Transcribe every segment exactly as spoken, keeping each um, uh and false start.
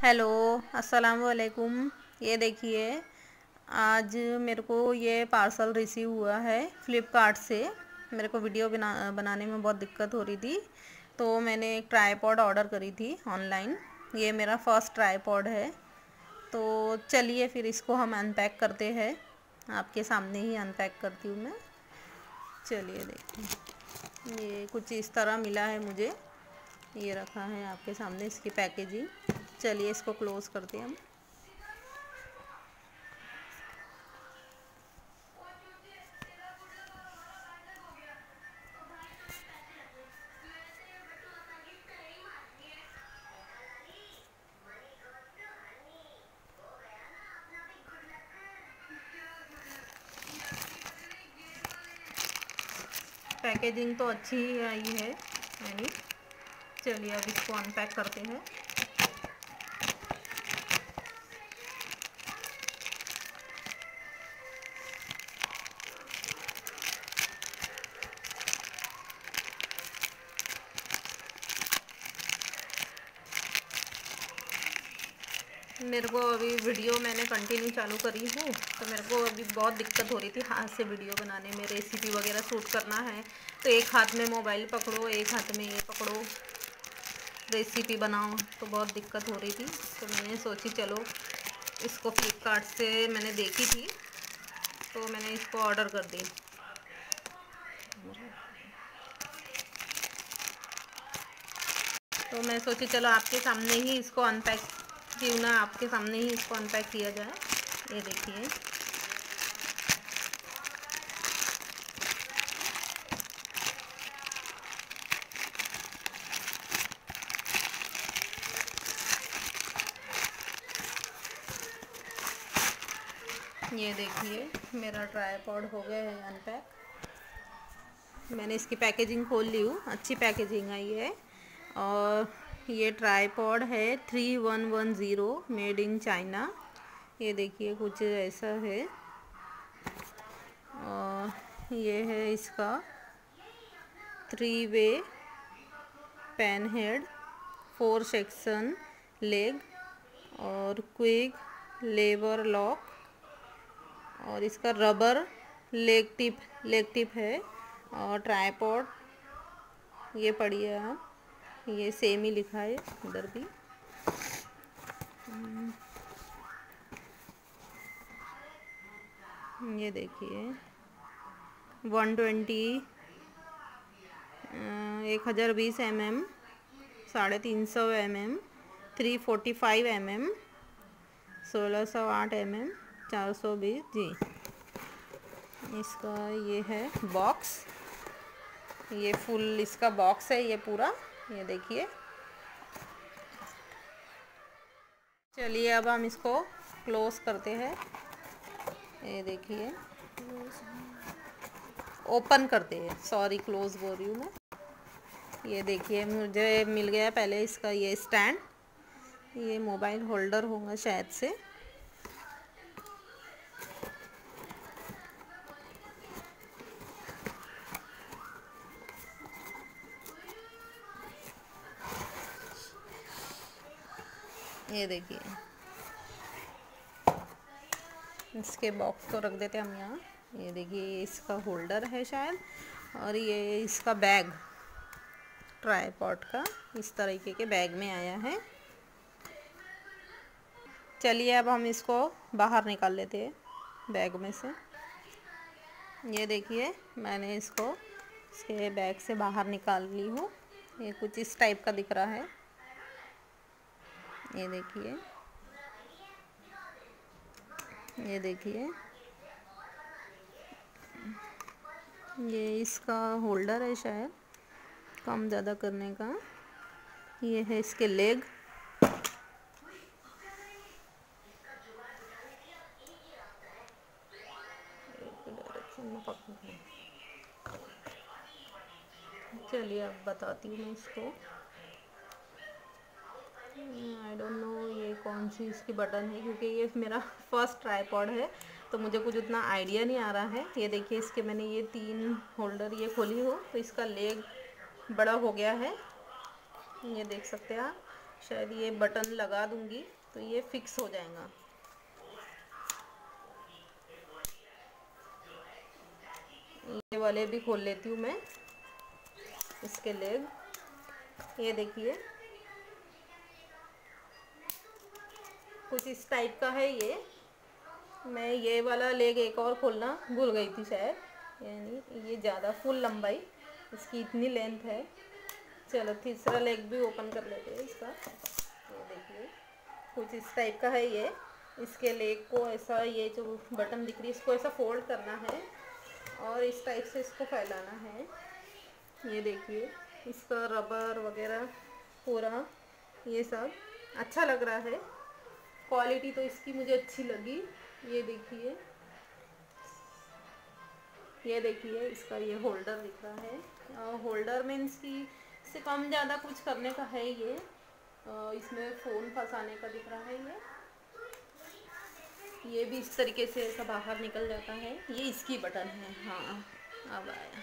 Hello, अस्सलाम वालेकुम। ये देखिए, आज मेरे को ये पार्सल रिसीव हुआ है फ़्लिपकार्ट से। मेरे को वीडियो बना बनाने में बहुत दिक्कत हो रही थी, तो मैंने एक ट्राईपॉड ऑर्डर करी थी ऑनलाइन। ये मेरा फर्स्ट ट्राईपॉड है। तो चलिए फिर इसको हम अनपैक करते हैं। आपके सामने ही अनपैक करती हूँ मैं। चलिए देखिए, ये कुछ इस तरह मिला है मुझे। ये रखा है आपके सामने इसकी पैकेजिंग। चलिए इसको क्लोज़ करते हैं हम। पैकेजिंग तो अच्छी ही आई है यानी। चलिए अब इसको अनपैक करते हैं। मेरे को अभी वीडियो मैंने कंटिन्यू चालू करी हूँ, तो मेरे को अभी बहुत दिक्कत हो रही थी हाथ से वीडियो बनाने में। रेसिपी वगैरह शूट करना है तो एक हाथ में मोबाइल पकड़ो, एक हाथ में ये पकड़ो, रेसिपी बनाओ, तो बहुत दिक्कत हो रही थी। तो मैंने सोची चलो इसको फ्लिपकार्ट से मैंने देखी थी, तो मैंने इसको ऑर्डर कर दी। तो मैं सोची चलो आपके सामने ही इसको अनपैक क्यों ना आपके सामने ही इसको अनपैक किया जाए। ये देखिए, ये देखिए मेरा ट्राईपॉड हो गया है अनपैक। मैंने इसकी पैकेजिंग खोल ली हूँ, अच्छी पैकेजिंग आई है। और ये ट्राईपॉड है three one one zero, made in China. ये देखिए कुछ ऐसा है। और ये है इसका three way pan head, four section leg और क्विक लेवर लॉक। और इसका rubber leg tip leg tip है। और ट्राईपॉड ये पढ़िए आप, ये सेम ही लिखा है इधर भी। ये देखिए वन ट्वेंटी एक हज़ार बीस एम एम, साढ़े तीन सौ m m, three forty five m m, सोलह सौ आठ एम एम, चार सौ बीस जी। इसका ये है बॉक्स, ये फुल इसका बॉक्स है ये पूरा। ये देखिए, चलिए अब हम इसको क्लोज करते हैं। ये देखिए, ओपन करते हैं, सॉरी क्लोज बोल रही हूँ मैं। ये देखिए मुझे मिल गया पहले इसका ये स्टैंड। ये मोबाइल होल्डर होगा शायद से। ये देखिए, इसके बॉक्स को रख देते हैं हम यहाँ। ये देखिए, ये इसका होल्डर है शायद। और ये इसका बैग, ट्राईपॉड का इस तरीके के बैग में आया है। चलिए अब हम इसको बाहर निकाल लेते हैं बैग में से। ये देखिए मैंने इसको इसके बैग से बाहर निकाल ली हूँ। ये कुछ इस टाइप का दिख रहा है। ये देखिए, ये देखिए, ये इसका होल्डर है शायद कम ज़्यादा करने का। ये है इसके लेग। चलिए अब बताती हूँ मैं इसको। आई डोंट नो ये कौन सी इसकी बटन है, क्योंकि ये मेरा फर्स्ट ट्राईपॉड है तो मुझे कुछ उतना आइडिया नहीं आ रहा है। ये देखिए, इसके मैंने ये तीन होल्डर ये खोली हो तो इसका लेग बड़ा हो गया है, ये देख सकते हैं आप। शायद ये बटन लगा दूंगी तो ये फिक्स हो जाएगा। ये वाले भी खोल लेती हूँ मैं, इसके लेग। ये देखिए कुछ इस टाइप का है ये। मैं ये वाला लेग एक और खोलना भूल गई थी शायद, यानी ये ज़्यादा फुल लंबाई इसकी इतनी लेंथ है। चलो तीसरा लेग भी ओपन कर लेते हैं इसका। ये देखिए कुछ इस टाइप का है ये। इसके लेग को ऐसा, ये जो बटन दिख रही है इसको ऐसा फोल्ड करना है और इस टाइप से इसको फैलाना है। ये देखिए इसका रबर वगैरह पूरा ये सब अच्छा लग रहा है। क्वालिटी तो इसकी मुझे अच्छी लगी। ये देखिए, ये देखिए इसका ये होल्डर दिख रहा है। होल्डर मीन्स की इससे कम ज़्यादा कुछ करने का है ये। आ, इसमें फ़ोन फंसाने का दिख रहा है ये। ये भी इस तरीके से ऐसा बाहर निकल जाता है। ये इसकी बटन है। हाँ अब आया।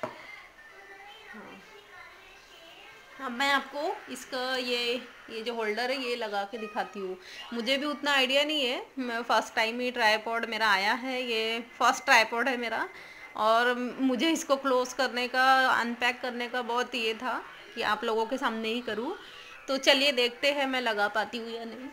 हाँ अब मैं आपको इसका ये ये जो होल्डर है ये लगा के दिखाती हूँ। मुझे भी उतना आइडिया नहीं है, मैं फ़र्स्ट टाइम ही ट्राईपॉड मेरा आया है। ये फर्स्ट ट्राईपॉड है मेरा और मुझे इसको क्लोज़ करने का, अनपैक करने का बहुत ये था कि आप लोगों के सामने ही करूँ। तो चलिए देखते हैं मैं लगा पाती हूँ या नहीं।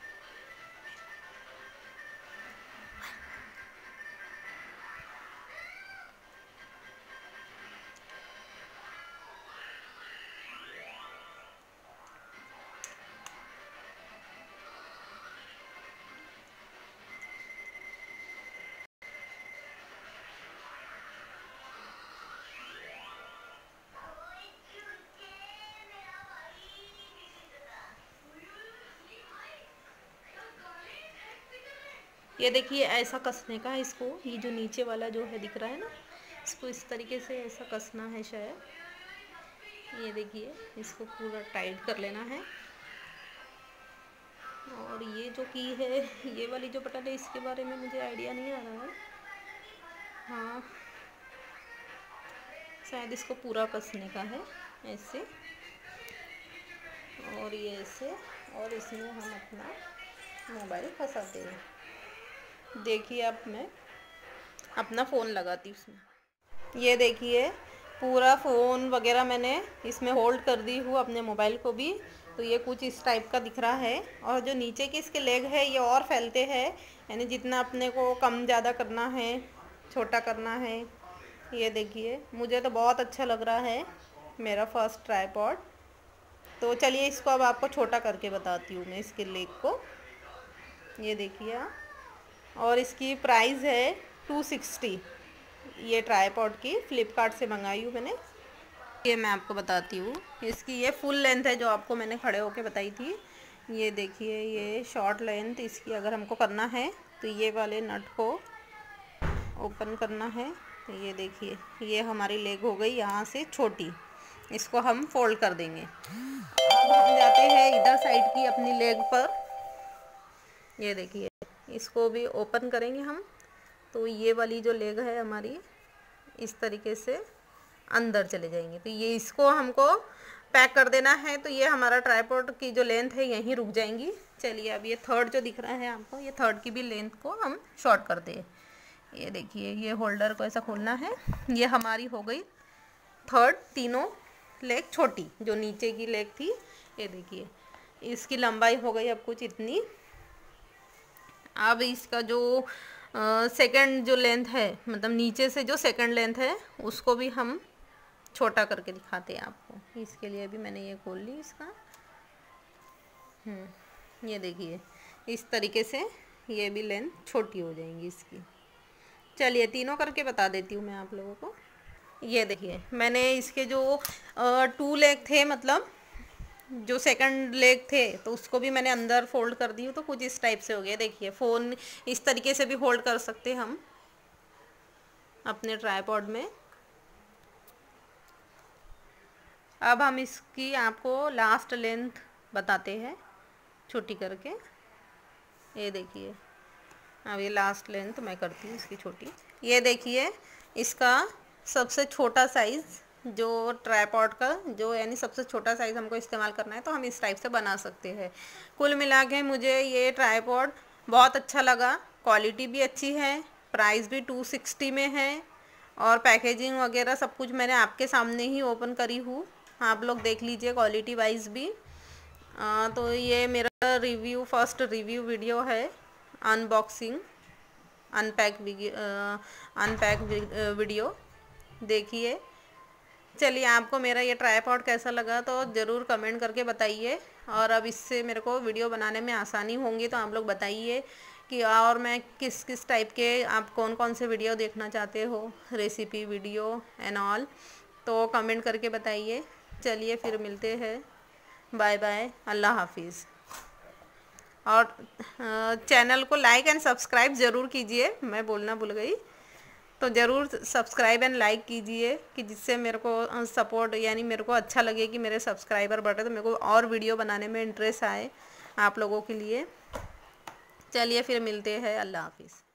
ये देखिए ऐसा कसने का है इसको। ये जो नीचे वाला जो है दिख रहा है ना, इसको इस तरीके से ऐसा कसना है शायद। ये देखिए इसको पूरा टाइट कर लेना है। और ये जो की है, ये वाली जो बटन है इसके बारे में मुझे आइडिया नहीं आ रहा है। हाँ शायद इसको पूरा कसने का है ऐसे, और ये ऐसे, और इसमें हम अपना मोबाइल फंसाते हैं। देखिए अब मैं अपना फ़ोन लगाती हूँ उसमें। ये देखिए पूरा फ़ोन वगैरह मैंने इसमें होल्ड कर दी हूँ, अपने मोबाइल को भी। तो ये कुछ इस टाइप का दिख रहा है। और जो नीचे के इसके लेग है ये और फैलते हैं, यानी जितना अपने को कम ज़्यादा करना है, छोटा करना है। ये देखिए मुझे तो बहुत अच्छा लग रहा है मेरा फर्स्ट ट्राईपॉड। तो चलिए इसको अब आपको छोटा करके बताती हूँ मैं इसके लेग को। ये देखिए आप, और इसकी प्राइस है टू सिक्सटी। ये ट्राईपॉड की फ़्लिपकार्ट से मंगाई हूँ मैंने। ये मैं आपको बताती हूँ, इसकी ये फुल लेंथ है जो आपको मैंने खड़े होके बताई थी। ये देखिए ये शॉर्ट लेंथ इसकी अगर हमको करना है तो ये वाले नट को ओपन करना है। ये देखिए ये हमारी लेग हो गई यहाँ से छोटी, इसको हम फोल्ड कर देंगे। अब हम जाते हैं इधर साइड की अपनी लेग पर। ये देखिए इसको भी ओपन करेंगे हम, तो ये वाली जो लेग है हमारी इस तरीके से अंदर चले जाएंगे। तो ये इसको हमको पैक कर देना है। तो ये हमारा ट्राईपॉड की जो लेंथ है यहीं रुक जाएंगी। चलिए अब ये थर्ड जो दिख रहा है आपको, ये थर्ड की भी लेंथ को हम शॉर्ट करते हैं। ये देखिए ये होल्डर को ऐसा खोलना है। ये हमारी हो गई थर्ड, तीनों लेग छोटी जो नीचे की लेग थी। ये देखिए इसकी लंबाई हो गई अब कुछ इतनी। अब इसका जो सेकंड जो लेंथ है, मतलब नीचे से जो सेकंड लेंथ है उसको भी हम छोटा करके दिखाते हैं आपको। इसके लिए भी मैंने ये खोल ली इसका। हम्म ये देखिए इस तरीके से ये भी लेंथ छोटी हो जाएंगी इसकी। चलिए तीनों करके बता देती हूँ मैं आप लोगों को। ये देखिए मैंने इसके जो टू लेग थे, मतलब जो सेकंड लेग थे, तो उसको भी मैंने अंदर फोल्ड कर दी हूँ। तो कुछ इस टाइप से हो गया। देखिए फ़ोन इस तरीके से भी होल्ड कर सकते हम अपने ट्राईपॉड में। अब हम इसकी आपको लास्ट लेंथ बताते हैं छोटी करके। ये देखिए अब ये लास्ट लेंथ मैं करती हूँ इसकी छोटी। ये देखिए इसका सबसे छोटा साइज़ जो ट्राइपॉड का जो यानी सबसे छोटा साइज़ हमको इस्तेमाल करना है तो हम इस टाइप से बना सकते हैं। कुल मिला के मुझे ये ट्राइपॉड बहुत अच्छा लगा, क्वालिटी भी अच्छी है, प्राइस भी टू सिक्सटी में है और पैकेजिंग वगैरह सब कुछ मैंने आपके सामने ही ओपन करी हूँ, आप लोग देख लीजिए क्वालिटी वाइज भी। आ, तो ये मेरा रिव्यू फर्स्ट रिव्यू वीडियो है, अनबॉक्सिंग अनपैक अनपैक वीडियो देखिए। चलिए, आपको मेरा ये ट्राइपॉड कैसा लगा तो ज़रूर कमेंट करके बताइए, और अब इससे मेरे को वीडियो बनाने में आसानी होंगी तो आप लोग बताइए कि और मैं किस किस टाइप के, आप कौन कौन से वीडियो देखना चाहते हो, रेसिपी वीडियो एंड ऑल, तो कमेंट करके बताइए। चलिए फिर मिलते हैं, बाय बाय, अल्लाह हाफिज़। और चैनल को लाइक एंड सब्सक्राइब ज़रूर कीजिए, मैं बोलना भूल गई, तो ज़रूर सब्सक्राइब एंड लाइक कीजिए कि जिससे मेरे को सपोर्ट यानी मेरे को अच्छा लगे कि मेरे सब्सक्राइबर बढ़े तो मेरे को और वीडियो बनाने में इंटरेस्ट आए आप लोगों के लिए। चलिए फिर मिलते हैं, अल्लाह हाफिज़।